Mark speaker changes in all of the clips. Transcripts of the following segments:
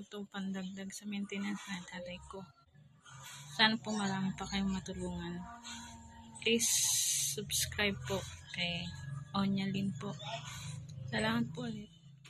Speaker 1: itong pandagdag sa maintenance na tatay ko. Sana po marami pa kayong matulungan. Please subscribe po kay Onyalin po. Salamat po ulit.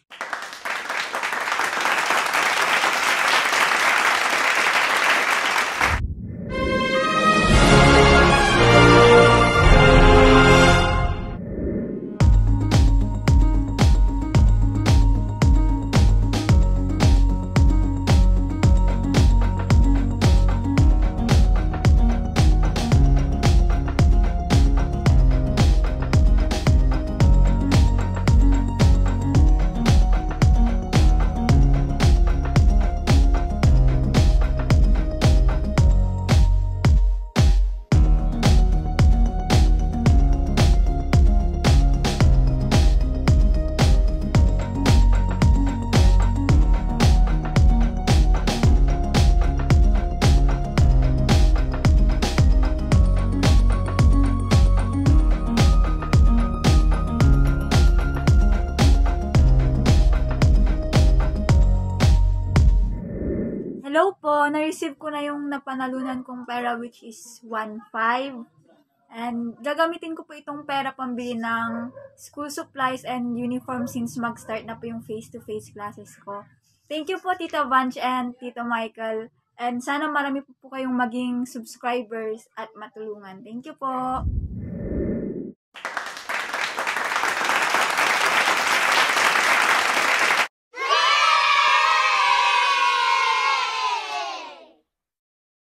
Speaker 2: Hello po, na-receive ko na yung napanalunan kong pera which is 1,500. And gagamitin ko po itong pera pambili ng school supplies and uniform since mag-start na po yung face-to-face classes ko. Thank you po Tita Vanch and Tito Michael. And sana marami po kayong maging subscribers at matulungan. Thank you po.